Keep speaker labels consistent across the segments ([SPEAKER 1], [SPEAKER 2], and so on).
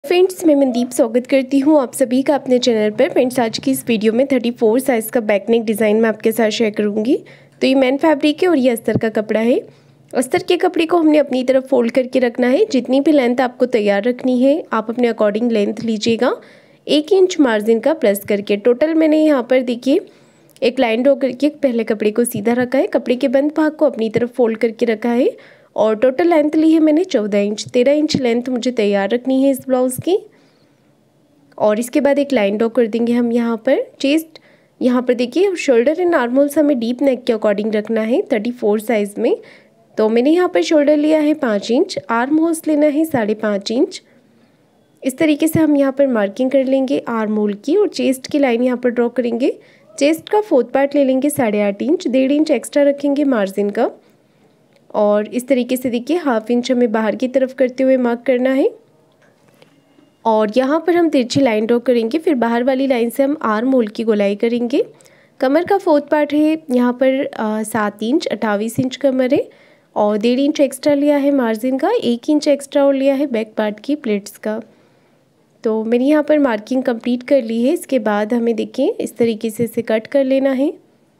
[SPEAKER 1] Friends, मैं मनदीप स्वागत करती हूँ आप सभी का अपने चैनल पर। फ्रेंड्स, आज की इस वीडियो में 34 साइज़ का बैक नेक डिज़ाइन मैं आपके साथ शेयर करूँगी। तो ये मैन फैब्रिक है और ये अस्तर का कपड़ा है। अस्तर के कपड़े को हमने अपनी तरफ फोल्ड करके रखना है। जितनी भी लेंथ आपको तैयार रखनी है आप अपने अकॉर्डिंग लेंथ लीजिएगा। 1 इंच मार्जिन का प्लस करके टोटल मैंने यहाँ पर देखिए एक लाइन ड्रॉ करके पहले कपड़े को सीधा रखा है, कपड़े के बंद भाग को अपनी तरफ फोल्ड करके रखा है और टोटल लेंथ ली है मैंने 14 इंच। 13 इंच लेंथ मुझे तैयार रखनी है इस ब्लाउज़ की। और इसके बाद एक लाइन ड्रॉ कर देंगे हम यहाँ पर। चेस्ट यहाँ पर देखिए शोल्डर एंड आर्म होल्स हमें डीप नेक के अकॉर्डिंग रखना है 34 साइज़ में। तो मैंने यहाँ पर शोल्डर लिया है 5 इंच, आर्म होल्स लेना है 5.5 इंच। इस तरीके से हम यहाँ पर मार्किंग कर लेंगे आर्म होल की और चेस्ट की लाइन यहाँ पर ड्रॉ करेंगे। चेस्ट का 4th पार्ट ले लेंगे 8.5 इंच, 1.5 इंच एक्स्ट्रा रखेंगे मार्जिन का। और इस तरीके से देखिए 1/2 इंच हमें बाहर की तरफ करते हुए मार्क करना है और यहाँ पर हम तिरछी लाइन ड्रॉ करेंगे। फिर बाहर वाली लाइन से हम आर्म होल की गोलाई करेंगे। कमर का 4th पार्ट है यहाँ पर 7 इंच, 28 इंच कमर है और 1.5 इंच एक्स्ट्रा लिया है मार्जिन का, 1 इंच एक्स्ट्रा और लिया है बैक पार्ट की प्लेट्स का। तो मैंने यहाँ पर मार्किंग कंप्लीट कर ली है। इसके बाद हमें देखिए इस तरीके से इसे कट कर लेना है।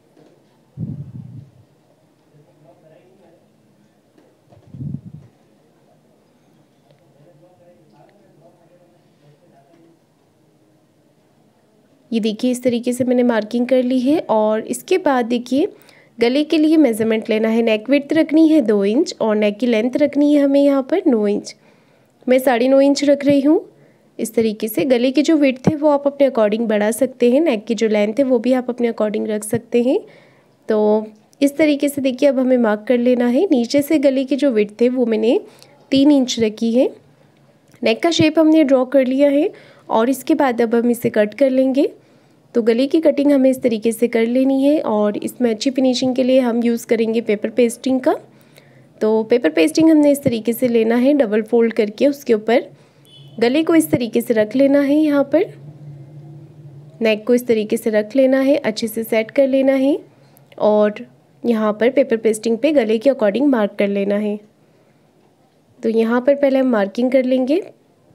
[SPEAKER 1] ये देखिए इस तरीके से मैंने मार्किंग कर ली है और इसके बाद देखिए गले के लिए मेज़रमेंट लेना है। नेक विड्थ रखनी है 2 इंच और नेक की लेंथ रखनी है हमें यहाँ पर 9 इंच। मैं 9.5 इंच रख रही हूँ। इस तरीके से गले की जो विड्थ है वो आप अपने अकॉर्डिंग बढ़ा सकते हैं, नेक की जो लेंथ है वो भी आप अपने अकॉर्डिंग रख सकते हैं। तो इस तरीके से देखिए अब हमें मार्क कर लेना है। नीचे से गले की जो विड्थ है वो मैंने 3 इंच रखी है। नेक का शेप हमने ड्रॉ कर लिया है और इसके बाद अब हम इसे कट कर लेंगे। तो गले की कटिंग हमें इस तरीके से कर लेनी है और इसमें अच्छी फिनिशिंग के लिए हम यूज़ करेंगे पेपर पेस्टिंग का। तो पेपर पेस्टिंग हमने इस तरीके से लेना है, डबल फोल्ड करके उसके ऊपर गले को इस तरीके से रख लेना है। यहाँ पर नेक को इस तरीके से रख लेना है, अच्छे से सेट कर लेना है और यहाँ पर पेपर पेस्टिंग पे गले के अकॉर्डिंग मार्क कर लेना है। तो यहाँ पर पहले हम मार्किंग कर लेंगे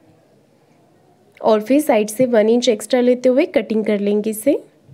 [SPEAKER 1] और फिर साइड से 1 इंच एक्स्ट्रा लेते हुए कटिंग कर लेंगे इसे।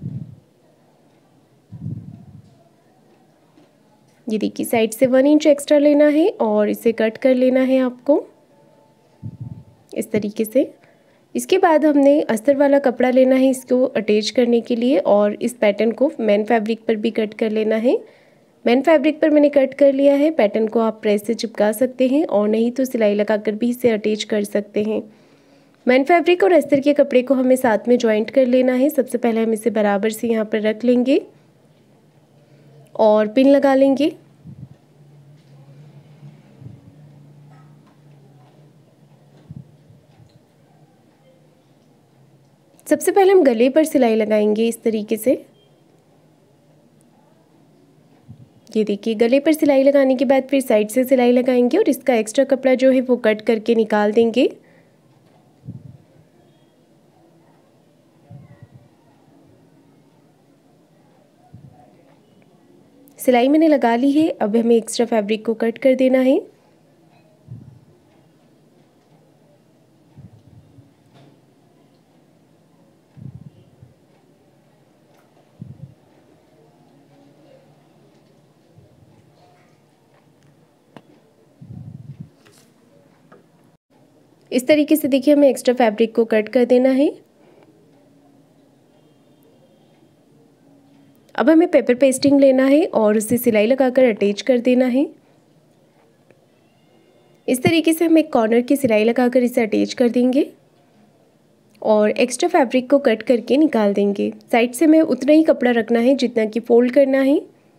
[SPEAKER 1] ये देखिए साइड से 1 इंच एक्स्ट्रा लेना है और इसे कट कर लेना है आपको इस तरीके से। इसके बाद हमने अस्तर वाला कपड़ा लेना है इसको अटैच करने के लिए और इस पैटर्न को मैन फैब्रिक पर भी कट कर लेना है। मैन फैब्रिक पर मैंने कट कर लिया है। पैटर्न को आप प्रेस से चिपका सकते हैं और नहीं तो सिलाई लगाकर भी इसे अटैच कर सकते हैं। मैन फैब्रिक और अस्तर के कपड़े को हमें साथ में जॉइंट कर लेना है। सबसे पहले हम इसे बराबर से यहाँ पर रख लेंगे और पिन लगा लेंगे। सबसे पहले हम गले पर सिलाई लगाएंगे इस तरीके से। ये देखिए गले पर सिलाई लगाने के बाद फिर साइड से सिलाई लगाएंगे और इसका एक्स्ट्रा कपड़ा जो है वो कट करके निकाल देंगे। सिलाई मैंने लगा ली है, अब हमें एक्स्ट्रा फैब्रिक को कट कर देना है। इस तरीके से देखिए हमें एक्स्ट्रा फैब्रिक को कट कर देना है। अब हमें पेपर पेस्टिंग लेना है और उसे सिलाई लगाकर अटैच कर देना है। इस तरीके से हम एक कॉर्नर की सिलाई लगाकर इसे अटैच कर देंगे और एक्स्ट्रा फैब्रिक को कट करके निकाल देंगे। साइड से हमें उतना ही कपड़ा रखना है जितना कि फोल्ड करना है।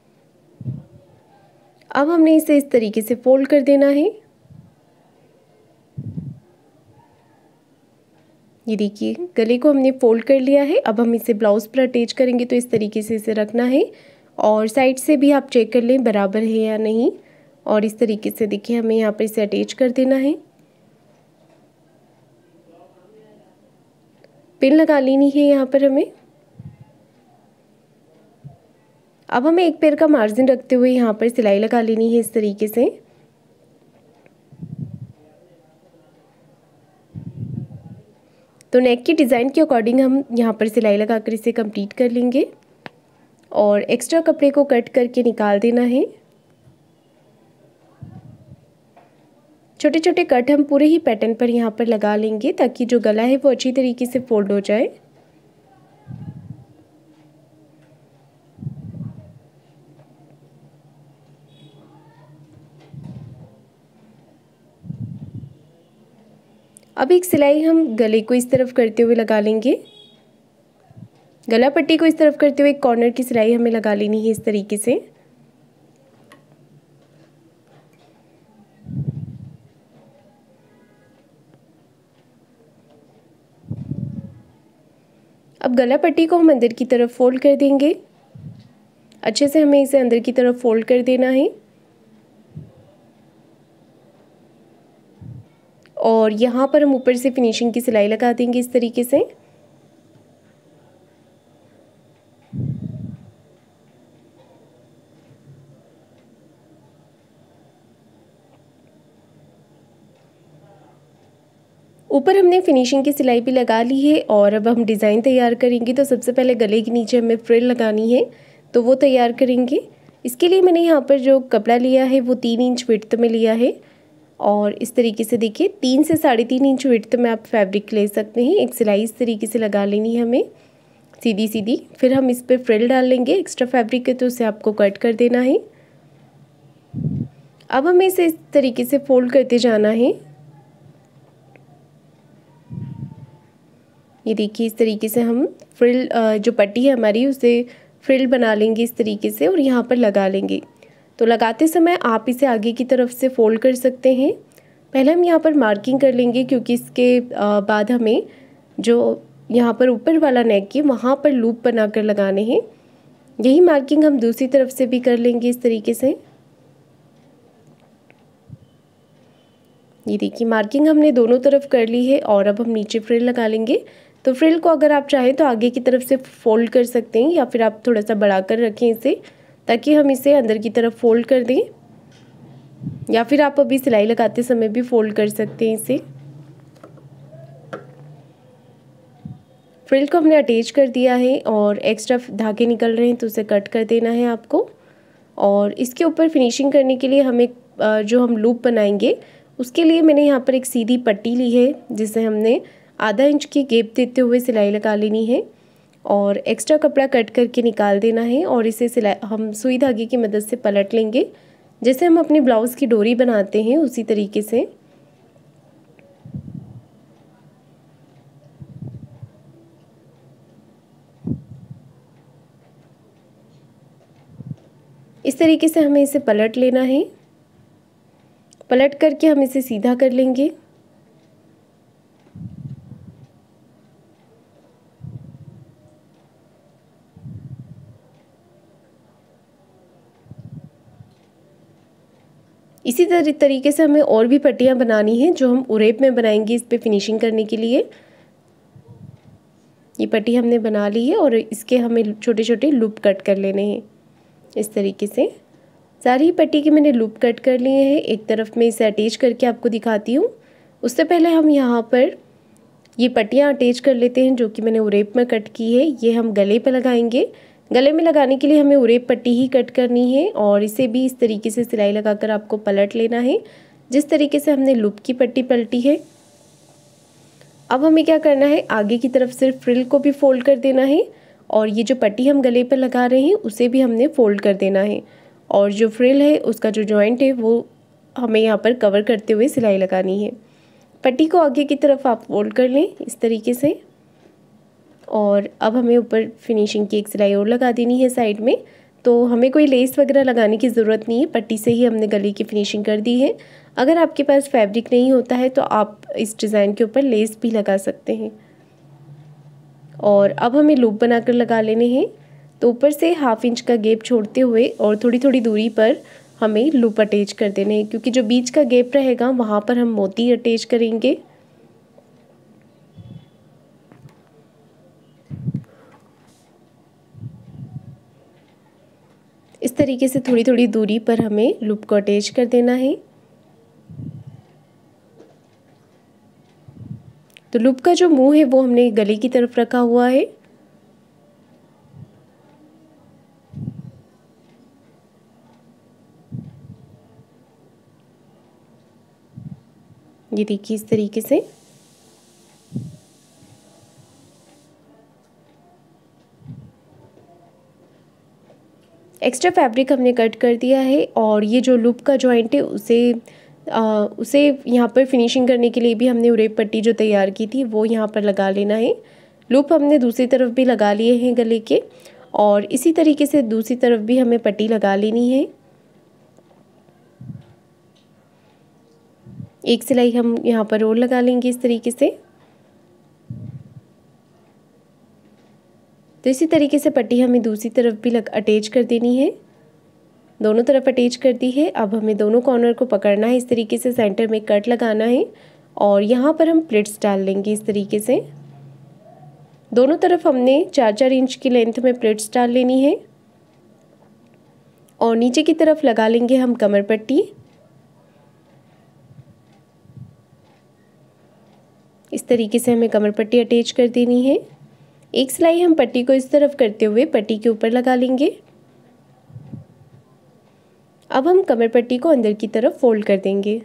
[SPEAKER 1] अब हमने इसे इस तरीके से फोल्ड कर देना है। ये देखिए गले को हमने फोल्ड कर लिया है। अब हम इसे ब्लाउज पर अटैच करेंगे तो इस तरीके से इसे रखना है और साइड से भी आप चेक कर लें बराबर है या नहीं। और इस तरीके से देखिए हमें यहाँ पर इसे अटैच कर देना है। पिन लगा लेनी है यहाँ पर हमें। अब हमें एक पैर का मार्जिन रखते हुए यहाँ पर सिलाई लगा लेनी है इस तरीके से। तो नेक की डिज़ाइन के अकॉर्डिंग हम यहाँ पर सिलाई लगाकर इसे कंप्लीट कर लेंगे और एक्स्ट्रा कपड़े को कट करके निकाल देना है। छोटे छोटे कट हम पूरे ही पैटर्न पर यहाँ पर लगा लेंगे ताकि जो गला है वो अच्छी तरीके से फोल्ड हो जाए। अब एक सिलाई हम गले को इस तरफ करते हुए लगा लेंगे। गला पट्टी को इस तरफ करते हुए एक कॉर्नर की सिलाई हमें लगा लेनी है इस तरीके से। अब गला पट्टी को हम अंदर की तरफ फोल्ड कर देंगे। अच्छे से हमें इसे अंदर की तरफ फोल्ड कर देना है और यहाँ पर हम ऊपर से फिनिशिंग की सिलाई लगा देंगे इस तरीके से। ऊपर हमने फिनिशिंग की सिलाई भी लगा ली है और अब हम डिज़ाइन तैयार करेंगे। तो सबसे पहले गले के नीचे हमें फ्रिल लगानी है, तो वो तैयार करेंगे। इसके लिए मैंने यहाँ पर जो कपड़ा लिया है वो 3 इंच विड्थ में लिया है और इस तरीके से देखिए 3 से 3.5 इंच विड्थ में आप फैब्रिक ले सकते हैं। एक सिलाई इस तरीके से लगा लेनी है हमें सीधी सीधी। फिर हम इस पर फ्रिल डाल लेंगे एक्स्ट्रा फैब्रिक है, तो उसे आपको कट कर देना है। अब हमें इसे इस तरीके से फोल्ड करते जाना है। ये देखिए इस तरीके से हम फ्रिल जो पट्टी है हमारी उसे फ्रिल बना लेंगे इस तरीके से और यहाँ पर लगा लेंगे। तो लगाते समय आप इसे आगे की तरफ से फोल्ड कर सकते हैं। पहले हम यहाँ पर मार्किंग कर लेंगे क्योंकि इसके बाद हमें जो यहाँ पर ऊपर वाला नेक है वहाँ पर लूप बनाकर लगाने हैं। यही मार्किंग हम दूसरी तरफ से भी कर लेंगे इस तरीके से। ये देखिए मार्किंग हमने दोनों तरफ कर ली है और अब हम नीचे फ्रिल लगा लेंगे। तो फ्रिल को अगर आप चाहें तो आगे की तरफ से फोल्ड कर सकते हैं या फिर आप थोड़ा सा बढ़ा कर रखें इसे, ताकि हम इसे अंदर की तरफ फोल्ड कर दें, या फिर आप अभी सिलाई लगाते समय भी फोल्ड कर सकते हैं इसे। फ्रिल को हमने अटैच कर दिया है और एक्स्ट्रा धागे निकल रहे हैं तो उसे कट कर देना है आपको। और इसके ऊपर फिनिशिंग करने के लिए हमें जो हम लूप बनाएंगे उसके लिए मैंने यहाँ पर एक सीधी पट्टी ली है जिसे हमने आधा इंच की गैप देते हुए सिलाई लगा लेनी है और एक्स्ट्रा कपड़ा कट करके निकाल देना है और इसे सिलाई हम सुई धागे की मदद से पलट लेंगे। जैसे हम अपने ब्लाउज़ की डोरी बनाते हैं उसी तरीके से। इस तरीके से हमें इसे पलट लेना है। पलट करके हम इसे सीधा कर लेंगे। इसी तरीके से हमें और भी पट्टियाँ बनानी हैं जो हम उरेप में बनाएंगे इस पे फिनिशिंग करने के लिए। ये पट्टी हमने बना ली है और इसके हमें छोटे छोटे लूप कट कर लेने हैं इस तरीके से। सारी पट्टी के मैंने लूप कट कर लिए हैं। एक तरफ में इसे अटैच करके आपको दिखाती हूँ। उससे पहले हम यहाँ पर ये पट्टियाँ अटैच कर लेते हैं जो कि मैंने उरेप में कट की है। ये हम गले पे लगाएंगे। गले में लगाने के लिए हमें उरेप पट्टी ही कट करनी है और इसे भी इस तरीके से सिलाई लगाकर आपको पलट लेना है जिस तरीके से हमने लूप की पट्टी पलटी है। अब हमें क्या करना है, आगे की तरफ सिर्फ फ्रिल को भी फोल्ड कर देना है और ये जो पट्टी हम गले पर लगा रहे हैं उसे भी हमने फोल्ड कर देना है और जो फ्रिल है उसका जो जॉइंट है वो हमें यहाँ पर कवर करते हुए सिलाई लगानी है। पट्टी को आगे की तरफ आप फोल्ड कर लें इस तरीके से और अब हमें ऊपर फिनिशिंग की एक सिलाई और लगा देनी है साइड में। तो हमें कोई लेस वगैरह लगाने की ज़रूरत नहीं है, पट्टी से ही हमने गले की फिनिशिंग कर दी है। अगर आपके पास फैब्रिक नहीं होता है तो आप इस डिज़ाइन के ऊपर लेस भी लगा सकते हैं। और अब हमें लूप बनाकर लगा लेने हैं। तो ऊपर से 1/2 इंच का गैप छोड़ते हुए और थोड़ी थोड़ी दूरी पर हमें लूप अटैच कर देने हैं, क्योंकि जो बीच का गैप रहेगा वहाँ पर हम मोती अटैच करेंगे। इस तरीके से थोड़ी थोड़ी दूरी पर हमें लूप को अटैच कर देना है। तो लूप का जो मुंह है वो हमने गले की तरफ रखा हुआ है। ये देखिए इस तरीके से। एक्स्ट्रा फैब्रिक हमने कट कर दिया है और ये जो लूप का जॉइंट है उसे यहाँ पर फिनिशिंग करने के लिए भी हमने उरेप पट्टी जो तैयार की थी वो यहाँ पर लगा लेना है। लूप हमने दूसरी तरफ भी लगा लिए हैं गले के, और इसी तरीके से दूसरी तरफ भी हमें पट्टी लगा लेनी है। एक सिलाई हम यहाँ पर और लगा लेंगे इस तरीके से। तो इसी तरीके से पट्टी हमें दूसरी तरफ भी अटैच कर देनी है। दोनों तरफ अटैच कर दी है। अब हमें दोनों कॉर्नर को पकड़ना है, इस तरीके से सेंटर में कट लगाना है और यहाँ पर हम प्लिट्स डाल लेंगे इस तरीके से। दोनों तरफ हमने 4-4 इंच की लेंथ में प्लिट्स डाल लेनी है और नीचे की तरफ लगा लेंगे हम कमर पट्टी। इस तरीके से हमें कमर पट्टी अटैच कर देनी है। एक सिलाई हम पट्टी को इस तरफ करते हुए पट्टी के ऊपर लगा लेंगे। अब हम कमर पट्टी को अंदर की तरफ फोल्ड कर देंगे।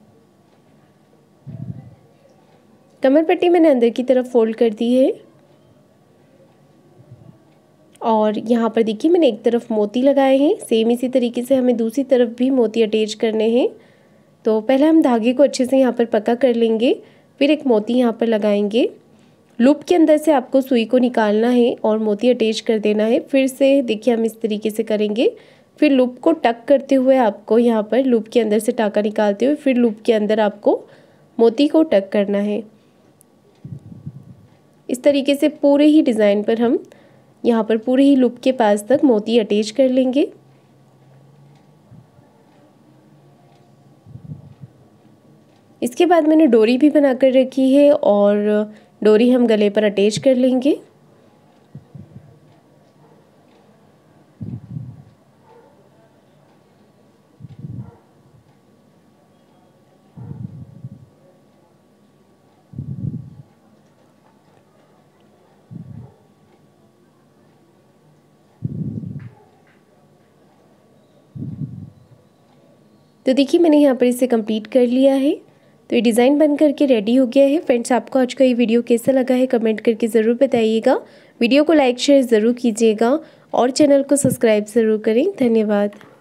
[SPEAKER 1] कमर पट्टी मैंने अंदर की तरफ फोल्ड कर दी है और यहाँ पर देखिए मैंने एक तरफ मोती लगाए हैं। सेम इसी तरीके से हमें दूसरी तरफ भी मोती अटैच करने हैं। तो पहले हम धागे को अच्छे से यहाँ पर पक्का कर लेंगे, फिर एक मोती यहाँ पर लगाएंगे। लूप के अंदर से आपको सुई को निकालना है और मोती अटैच कर देना है। फिर से देखिए हम इस तरीके से करेंगे, फिर लूप को टक करते हुए आपको यहाँ पर लूप के अंदर से टाका निकालते हुए फिर लूप के अंदर आपको मोती को टक करना है। इस तरीके से पूरे ही डिज़ाइन पर हम यहाँ पर पूरे ही लूप के पास तक मोती अटैच कर लेंगे। इसके बाद मैंने डोरी भी बनाकर रखी है और डोरी हम गले पर अटैच कर लेंगे। तो देखिए मैंने यहाँ पर इसे कंप्लीट कर लिया है। तो ये डिज़ाइन बन करके रेडी हो गया है। फ्रेंड्स, आपको आज का ये वीडियो कैसा लगा है कमेंट करके ज़रूर बताइएगा। वीडियो को लाइक शेयर ज़रूर कीजिएगा और चैनल को सब्सक्राइब ज़रूर करें। धन्यवाद।